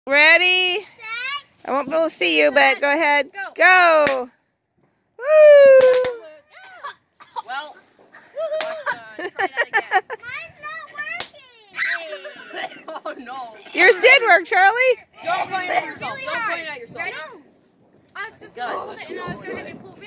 Ready? I won't be able to see you, but go ahead. Go! Woo! Well, try that again. Mine's not working. Oh no. Yours did work, Charlie. Don't point at yourself. Don't point at yourself. Ready? I was just going to hold it and I was going to have it pull